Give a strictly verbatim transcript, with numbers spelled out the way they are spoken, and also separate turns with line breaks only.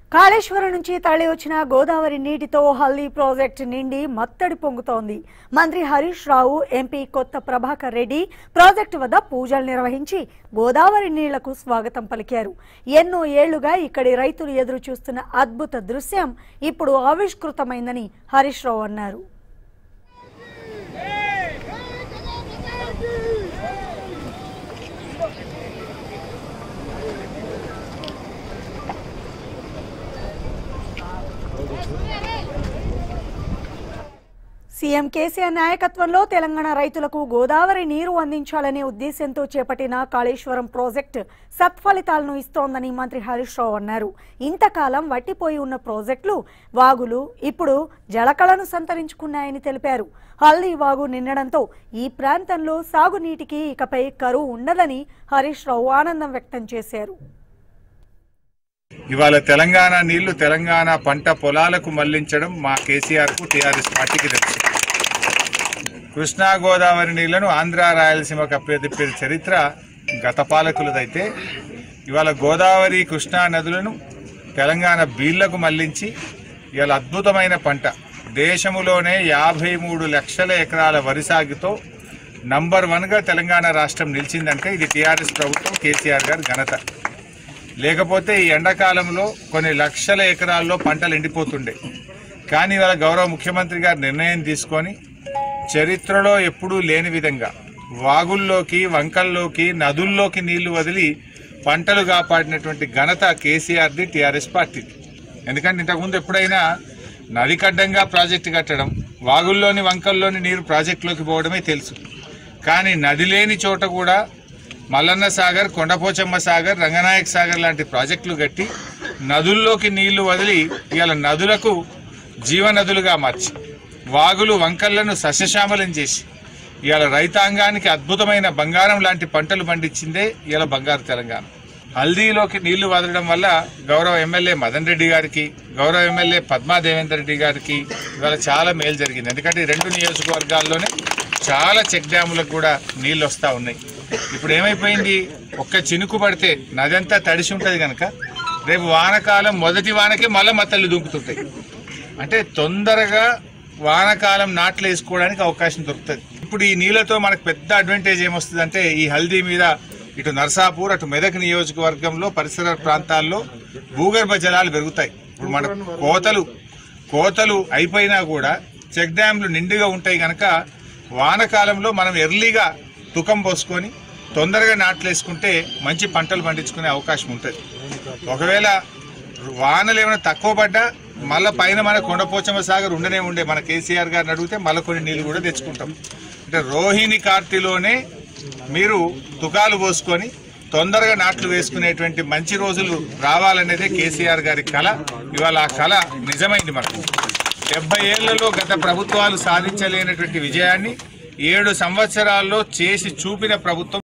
కాళేశ్వరం నుంచి తరలి వచ్చిన గోదావరి నీటితో హల్దీ ప్రాజెక్టు నిండి మత్తడి పొంగుతోంది. మంత్రి హరీష్ రావు, ఎంపీ కొత్త ప్రభాకర్ రెడ్డి ప్రాజెక్టు వద్ద పూజలు నిర్వహించి గోదావరి నీళ్లకు స్వాగతం పలికారు. ఎన్నో ఏళ్లుగా ఇక్కడి రైతులు ఎదురు చూస్తున్న అద్భుత దృశ్యం ఇప్పుడు ఆవిష్కృతమైందని హరీష్ రావు అన్నారు. సీఎం కేసీఆర్ నాయకత్వంలో తెలంగాణ రైతులకు గోదావరి నీరు అందించాలనే ఉద్దేశంతో చేపట్టిన కాళేశ్వరం ప్రాజెక్టు సత్ఫలితాలను ఇస్తోందని మంత్రి హరీష్ రావు అన్నారు. ఇంతకాలం వట్టిపోయి ఉన్న ప్రాజెక్టులు, వాగులు ఇప్పుడు జలకళను సంతరించుకున్నాయని తెలిపారు. హల్దీ వాగు నిండడంతో ఈ ప్రాంతంలో సాగునీటికి ఇకపై కరువు ఉండదని హరీష్ రావు ఆనందం వ్యక్తం చేశారు.
ఇవాళ తెలంగాణ నీళ్లు తెలంగాణ పంట పొలాలకు మళ్లించడం మా కేసీఆర్ కు టీఆర్ఎస్ పార్టీకి తెలుసు. కృష్ణా గోదావరి నీళ్లను ఆంధ్ర రాయలసీమకు అప్పచెప్పే చరిత్ర గత పాలకులదైతే ఇవాళ గోదావరి కృష్ణా నదులను తెలంగాణ బీళ్లకు మళ్లించి ఇవాళ అద్భుతమైన పంట దేశములోనే యాభై మూడు లక్షల ఎకరాల వరి సాగుతో నంబర్ వన్గా తెలంగాణ రాష్ట్రం నిలిచిందంటే ఇది టీఆర్ఎస్ ప్రభుత్వం, కేసీఆర్ గారి ఘనత. లేకపోతే ఈ ఎండాకాలంలో కొన్ని లక్షల ఎకరాల్లో పంటలు ఎండిపోతుండే. కానీ ఇవాళ గౌరవ ముఖ్యమంత్రి గారు నిర్ణయం తీసుకొని చరిత్రలో ఎప్పుడూ లేని విధంగా వాగుల్లోకి, వంకల్లోకి, నదుల్లోకి నీళ్లు వదిలి పంటలు కాపాడినటువంటి ఘనత కేసీఆర్ది, టీఆర్ఎస్ పార్టీది. ఎందుకంటే ఇంతకుముందు ఎప్పుడైనా నది కడ్డంగా ప్రాజెక్టు కట్టడం, వాగుల్లోని వంకల్లోని నీరు ప్రాజెక్టులోకి పోవడమే తెలుసు. కానీ నది లేని చోట కూడా మల్లన్న సాగర్, కొండపోచమ్మ సాగర్, రంగనాయక సాగర్ లాంటి ప్రాజెక్టులు కట్టి నదుల్లోకి నీళ్లు వదిలి ఇవాళ నదులకు జీవనదులుగా మార్చి వాగులు వంకళ్లను సస్యశ్యామలం చేసి ఇవాళ రైతాంగానికి అద్భుతమైన బంగారం లాంటి పంటలు పండించిందే ఇవాళ బంగారు తెలంగాణ. హల్దీలోకి నీళ్లు వదలడం వల్ల గౌరవ ఎమ్మెల్యే మదన్ రెడ్డి గారికి, గౌరవ ఎమ్మెల్యే పద్మా దేవేందర్ రెడ్డి గారికి ఇవాళ చాలా మేలు జరిగింది. ఎందుకంటే ఈ రెండు నియోజకవర్గాల్లోనే చాలా చెక్ డ్యాములకు కూడా నీళ్ళు వస్తూ ఉన్నాయి. ఇప్పుడు ఏమైపోయింది, ఒక్క చినుకు పడితే నదంతా తడిసి ఉంటుంది కనుక రేపు వానకాలం మొదటి వానకే మళ్ళీ మత్తళ్ళు దుంకుతుంటాయి. అంటే తొందరగా వానకాలం నాట్లు వేసుకోవడానికి అవకాశం దొరుకుతుంది. ఇప్పుడు ఈ నీళ్లతో మనకు పెద్ద అడ్వాంటేజ్ ఏమొస్తుందంటే ఈ హల్దీ మీద ఇటు నర్సాపూర్, అటు మెదక్ నియోజకవర్గంలో పరిసర ప్రాంతాల్లో భూగర్భ జలాలు పెరుగుతాయి. ఇప్పుడు మన కోతలు కోతలు అయిపోయినా కూడా చెక్ డ్యాంలు నిండుగా ఉంటాయి కనుక వానకాలంలో మనం ఎర్లీగా తుకం పోసుకొని తొందరగా నాట్లు వేసుకుంటే మంచి పంటలు పండించుకునే అవకాశం ఉంటుంది. ఒకవేళ వానలు ఏమైనా తక్కువ పడ్డా మళ్ళీ పైన మన కొండపోచమ్మ సాగర్ ఉండనే ఉండే మన కేసీఆర్ గారిని అడిగితే మళ్ళీ కొన్ని నీళ్ళు కూడా తెచ్చుకుంటాం. అంటే రోహిణి కార్తీలోనే మీరు తుకాలు పోసుకొని తొందరగా నాట్లు వేసుకునేటువంటి మంచి రోజులు రావాలనేదే కేసీఆర్ గారి కళ. ఇవాళ ఆ కళ నిజమైంది. మనకు డెబ్బై ఏళ్లలో గత ప్రభుత్వాలు సాధించలేనటువంటి విజయాన్ని ఏడు సంవత్సరాల్లో చేసి చూపిన ప్రభుత్వం